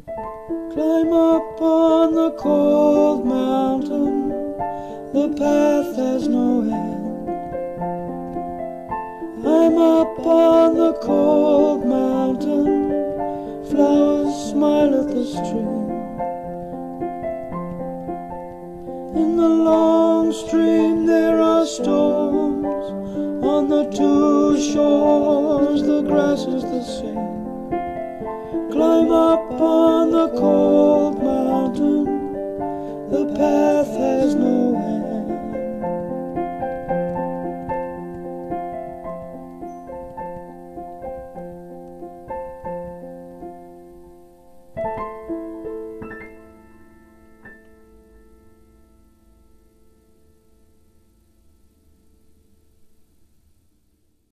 Climb up on the cold mountain, the path has no end. I'm up on the cold mountain, flowers smile at the stream. In the long stream there are storms, on the two shores the grass is the same. Climb up on the cold mountain, the path has no